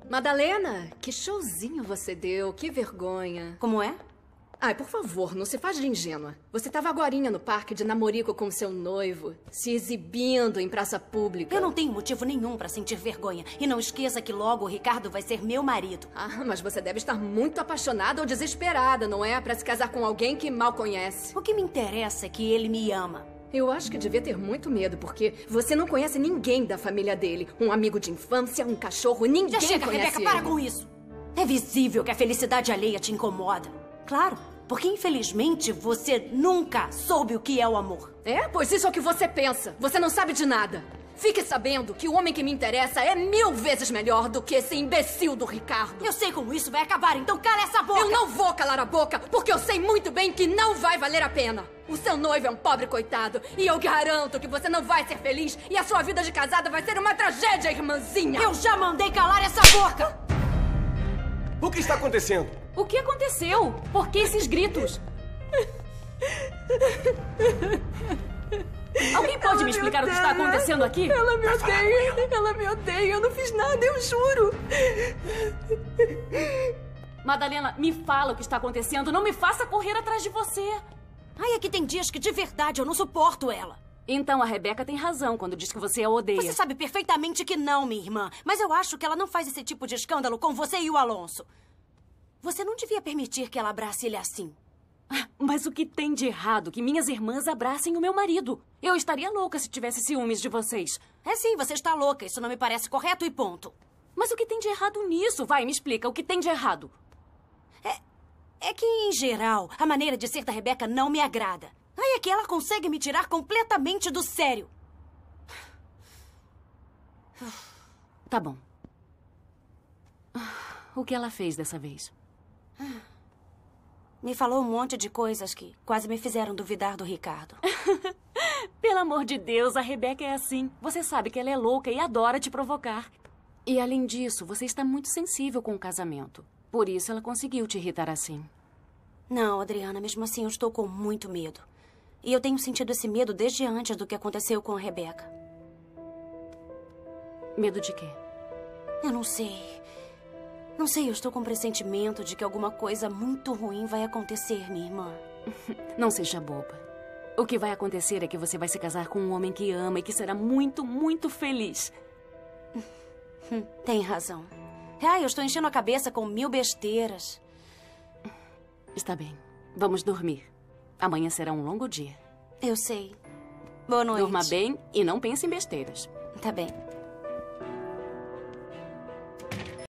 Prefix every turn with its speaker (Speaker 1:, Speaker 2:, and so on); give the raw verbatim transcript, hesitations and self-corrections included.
Speaker 1: Madalena, que showzinho você deu, que vergonha.
Speaker 2: Como é?
Speaker 1: Ai, por favor, não se faz de ingênua. Você estava agorinha no parque de namorico com seu noivo, se exibindo em praça pública.
Speaker 2: Eu não tenho motivo nenhum pra sentir vergonha. E não esqueça que logo o Ricardo vai ser meu marido.
Speaker 1: Ah, mas você deve estar muito apaixonada ou desesperada, não é? Pra se casar com alguém que mal conhece.
Speaker 2: O que me interessa é que ele me ama.
Speaker 1: Eu acho que devia ter muito medo, porque você não conhece ninguém da família dele. Um amigo de infância, um cachorro, ninguém
Speaker 2: Já chega,
Speaker 1: conhece
Speaker 2: Rebeca,
Speaker 1: ele.
Speaker 2: para com isso. É visível que a felicidade alheia te incomoda. Claro, porque infelizmente você nunca soube o que é o amor.
Speaker 1: É? Pois isso é o que você pensa. Você não sabe de nada. Fique sabendo que o homem que me interessa é mil vezes melhor do que esse imbecil do Ricardo.
Speaker 2: Eu sei como isso vai acabar, então cala essa boca!
Speaker 1: Eu não vou calar a boca, porque eu sei muito bem que não vai valer a pena. O seu noivo é um pobre coitado, e eu garanto que você não vai ser feliz e a sua vida de casada vai ser uma tragédia, irmãzinha.
Speaker 2: Eu já mandei calar essa boca!
Speaker 3: O que está acontecendo?
Speaker 4: O que aconteceu? Por que esses gritos? Alguém pode
Speaker 5: Ela
Speaker 4: me explicar
Speaker 5: me
Speaker 4: o que está
Speaker 5: odeia.
Speaker 4: acontecendo aqui?
Speaker 5: Ela me odeia. Ela me odeia. Eu não fiz nada, eu juro.
Speaker 4: Madalena, me fala o que está acontecendo. Não me faça correr atrás de você.
Speaker 2: Ai, aqui tem dias que de verdade eu não suporto ela.
Speaker 4: Então a Rebeca tem razão quando diz que você a odeia.
Speaker 2: Você sabe perfeitamente que não, minha irmã. Mas eu acho que ela não faz esse tipo de escândalo com você e o Alonso. Você não devia permitir que ela abrace ele assim.
Speaker 4: Mas o que tem de errado que minhas irmãs abracem o meu marido? Eu estaria louca se tivesse ciúmes de vocês.
Speaker 2: É sim, você está louca. Isso não me parece correto e ponto.
Speaker 4: Mas o que tem de errado nisso? Vai, me explica. O que tem de errado?
Speaker 2: É que, em geral, a maneira de ser da Rebeca não me agrada. Ai, é que ela consegue me tirar completamente do sério.
Speaker 4: Tá bom. O que ela fez dessa vez?
Speaker 2: Me falou um monte de coisas que quase me fizeram duvidar do Ricardo.
Speaker 4: Pelo amor de Deus, a Rebeca é assim. Você sabe que ela é louca e adora te provocar. E, além disso, você está muito sensível com o casamento. Por isso ela conseguiu te irritar assim.
Speaker 2: Não, Adriana, mesmo assim eu estou com muito medo. E eu tenho sentido esse medo desde antes do que aconteceu com a Rebeca.
Speaker 4: Medo de quê?
Speaker 2: Eu não sei. Não sei, eu estou com um pressentimento de que alguma coisa muito ruim vai acontecer, minha irmã.
Speaker 4: Não seja boba. O que vai acontecer é que você vai se casar com um homem que ama e que será muito, muito feliz.
Speaker 2: Tem razão. Ai, eu estou enchendo a cabeça com mil besteiras.
Speaker 4: Está bem. Vamos dormir. Amanhã será um longo dia.
Speaker 2: Eu sei. Boa noite.
Speaker 4: Durma bem e não pense em besteiras.
Speaker 2: Tá bem.